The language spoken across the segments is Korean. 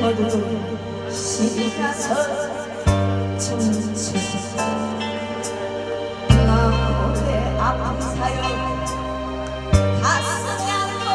모두 시가서 춤추 나의 아픈 사연 가슴이 안고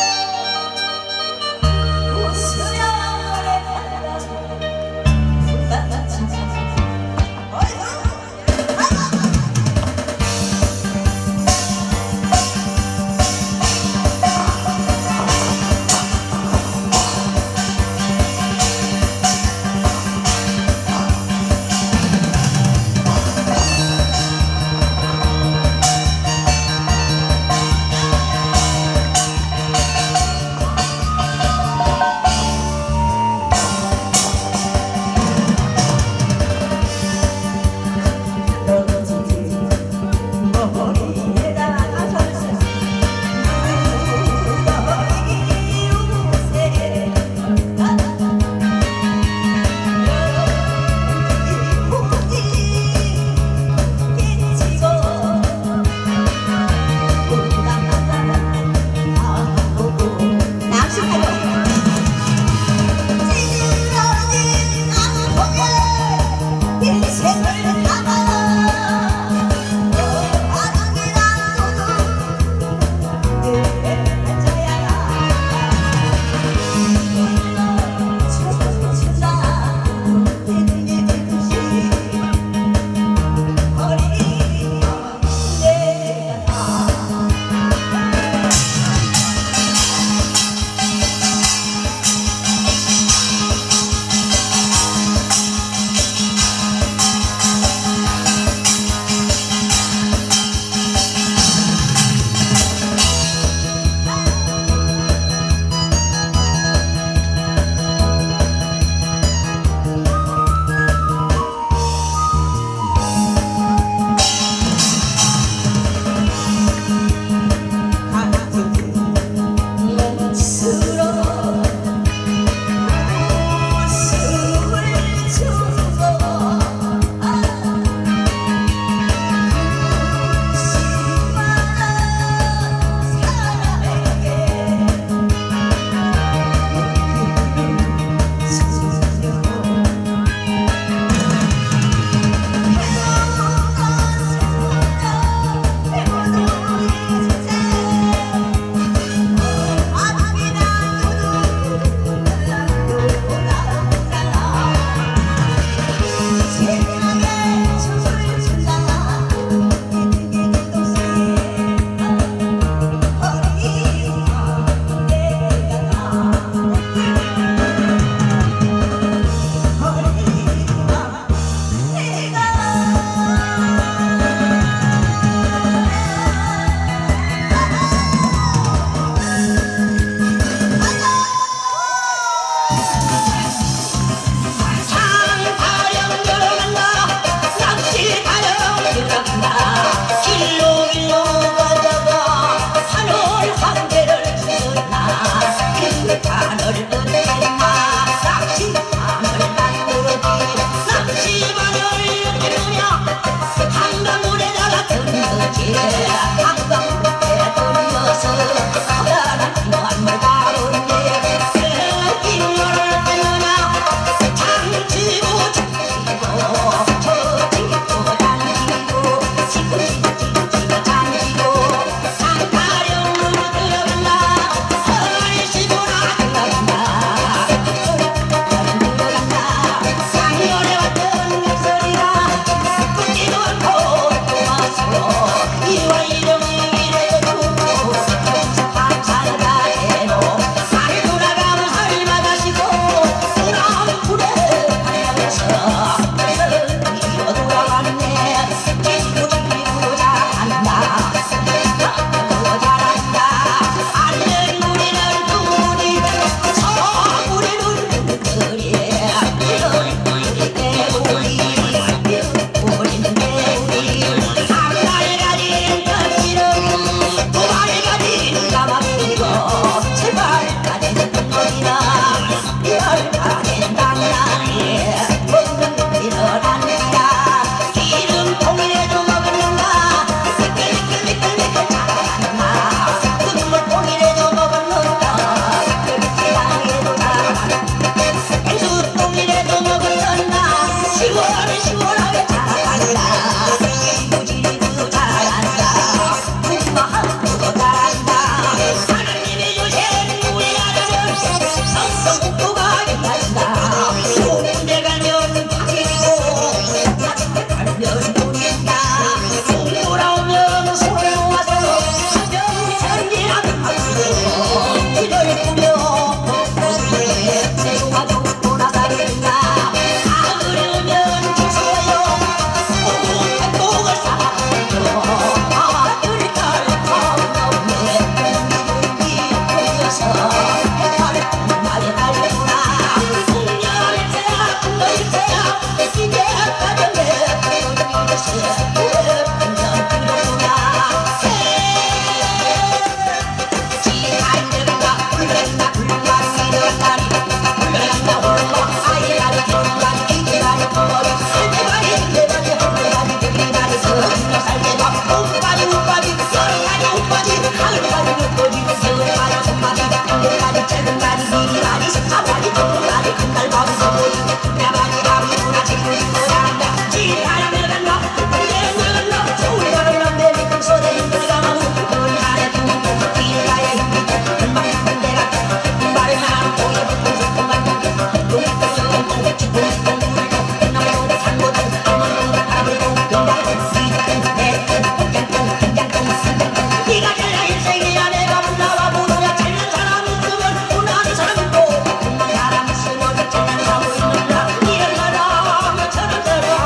웃으며 노래한다 부다치 이만이 사만이 조금만이 큰날 밤서 보니 나만이 밤이구나 지금도 나란다 지하야 내가 너 내가 너 서울에 가는 남대 밑에 서대 힘들 가마무 널 안에 두고 길가에 힘들 만큼 내가 말을 하고 보이고 싶구만 동동동동 동치고 동물도 나무도 산보도 아무도 아무도 동방 시작은 내 똥똥 긴장똥 시작은 네가 잘나 인생이야 내가 문나와 무도야 잘난 사람 있으면 원하는 사람 있고 못난 사람 있으면 잘난 사람 있는다 이런 나라 몇처럼 살아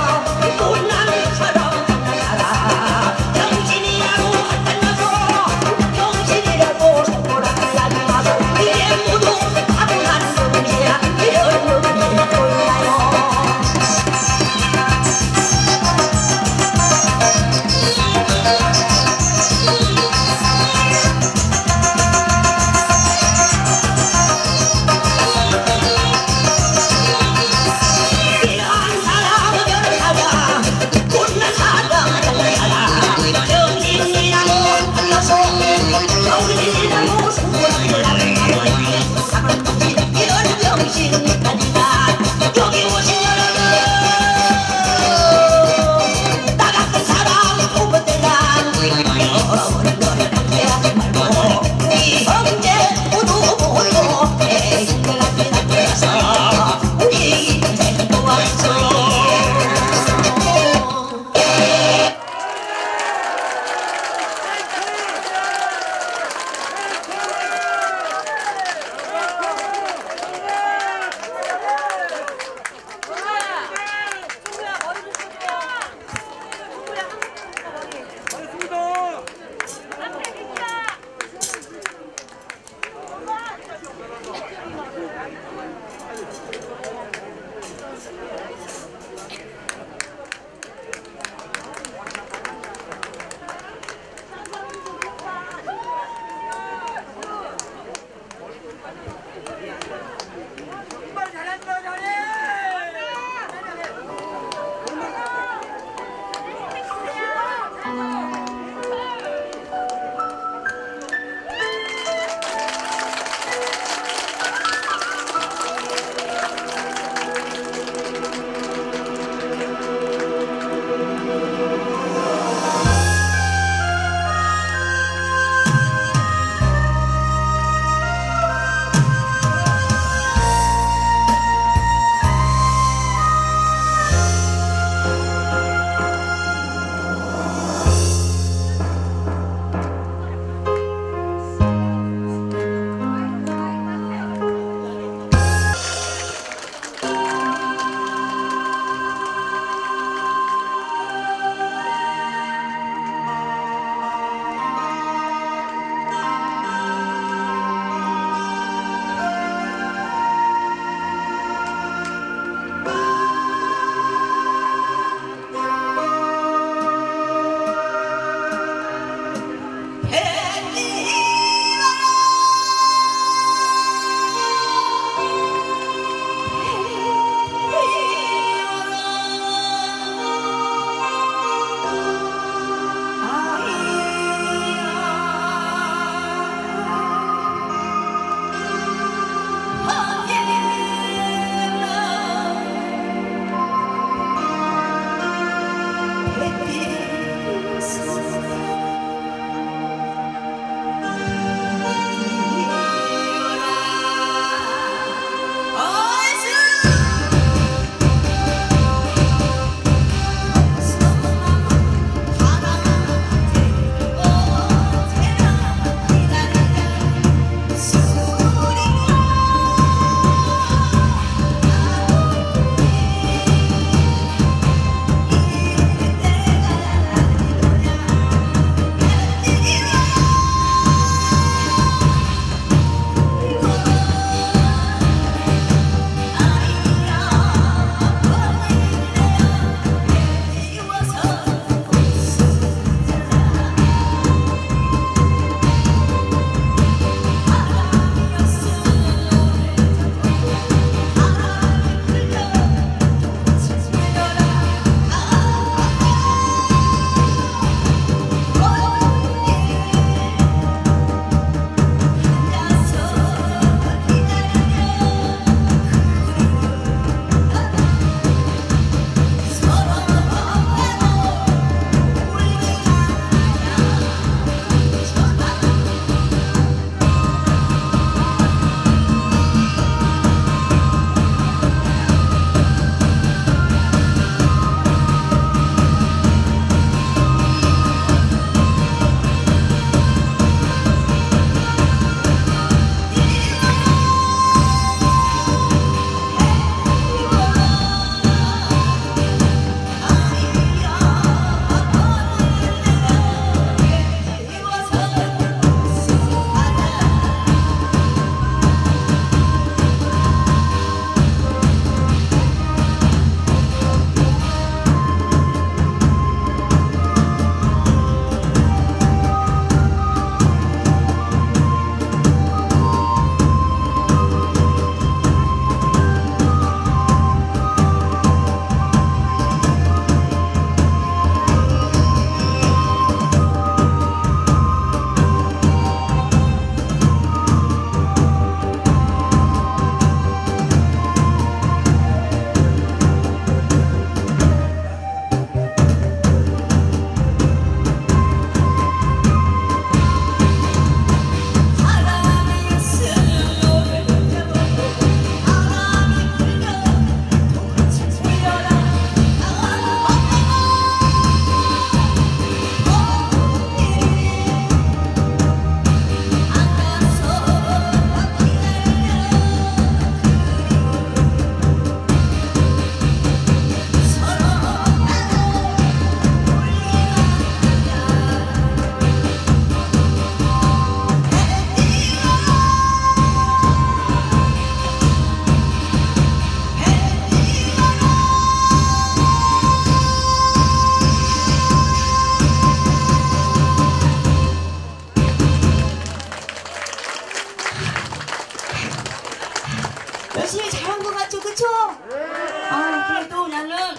열심히 잘한 것 같죠, 그쵸? 아, 그래도 나는,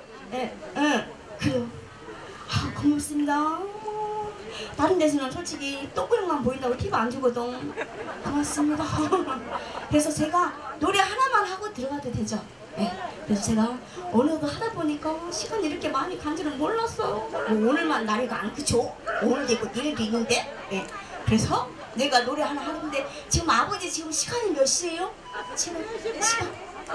그래요. 아, 고맙습니다. 다른 데서는 솔직히 똥구멍만 보인다고 피가 안 주거든. 고맙습니다. 그래서 제가 노래 하나만 하고 들어가도 되죠? 네. 그래서 제가 어느덧 하다 보니까 시간이 이렇게 많이 간 줄은 몰랐어요. 뭐 오늘만 날이가 안 그쵸? 오늘도 있고 내일도 있는데. 네. 그래서 내가 노래 하나 하는데 지금 아버지 지금 시간이 몇 시예요? 지금 시간?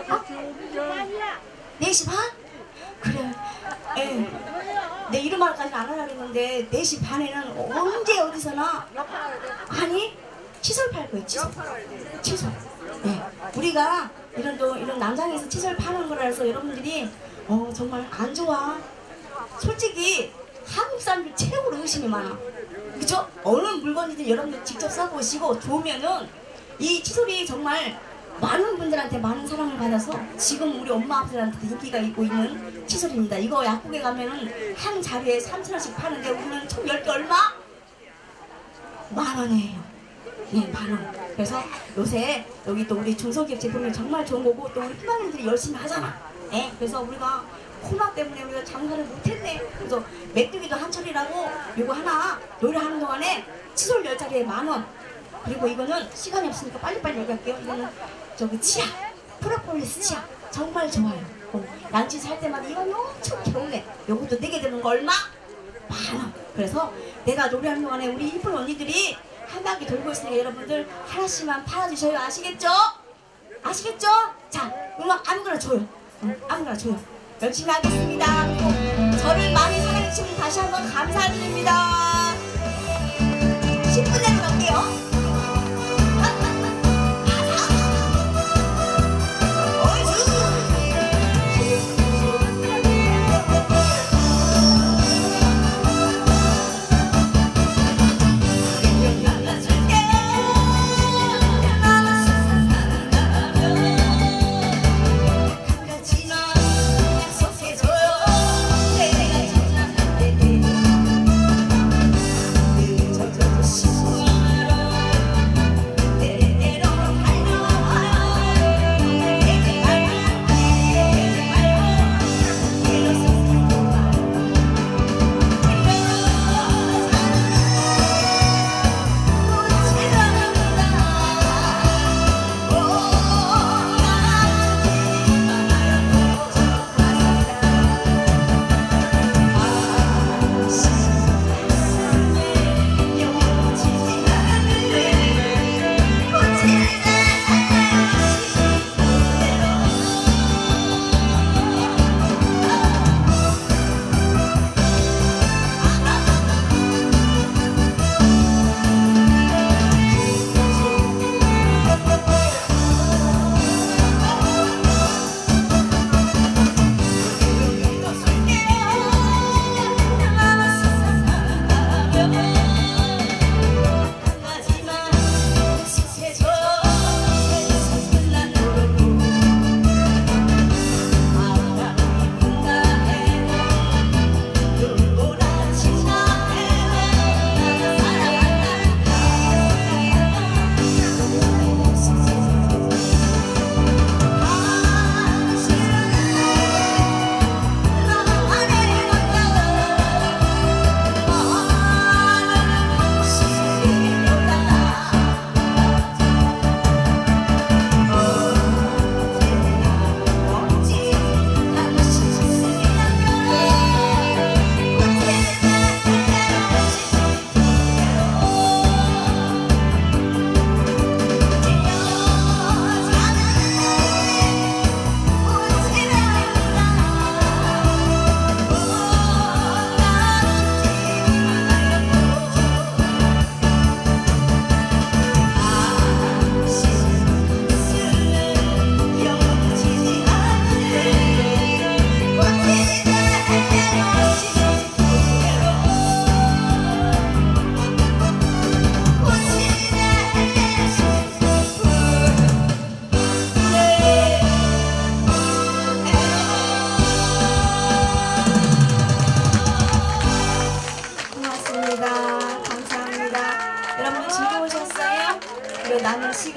4시 반? 그래. 예. 내 이런 말까지는 안 하려고 했는데 4시 반에는 언제 어디서나 아니 칫솔 팔 거예요. 칫솔. 예. 우리가 이런 남장에서 칫솔 파는 거라서 여러분들이 정말 안 좋아. 솔직히 한국 사람들 최고로 의심이 많아. 그쵸? 어느 물건이든 여러분들 직접 써보시고 좋으면은 이 칫솔이 정말 많은 분들한테 많은 사랑을 받아서 지금 우리 엄마 아빠들한테도 인기가 있고 있는 칫솔입니다. 이거 약국에 가면은 한 자리에 3,000원씩 파는데 우리는 총 10개 얼마? 10,000원이에요. 예, 10,000원. 그래서 요새 여기 또 우리 중소기업 제품이 정말 좋은 거고 또 우리 희망님들이 열심히 하잖아. 예, 그래서 우리가 코로나 때문에 우리가 장사를 못했네. 그래서 메뚜기도 한철이라고 요거 하나 노래하는 동안에 칫솔 10자리에 10,000원. 그리고 이거는 시간이 없으니까 빨리빨리 얘기할게요. 이거는 저기 치약, 프로폴리스 치약 정말 좋아요. 양치 살 때마다 이건 엄청 개운해. 요것도 내게 되는 거 얼마? 10,000원. 그래서 내가 노래하는 동안에 우리 이쁜 언니들이 한 바퀴 돌고 있으니까 여러분들 하나씩만 팔아주셔요. 아시겠죠? 아시겠죠? 자, 음악 아무거나 줘요. 아무거나 줘요. 열심히 하겠습니다. 그리고 저를 많이 사랑해주시면 다시 한번 감사드립니다. 10분 내로 갈게요.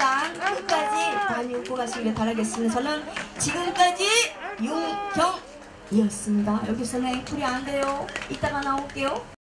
일단 끝까지 다녀오고 가시길 바라겠습니다. 저는 지금까지 윤경이었습니다. 여기서는 풀이 안 돼요. 이따가 나올게요.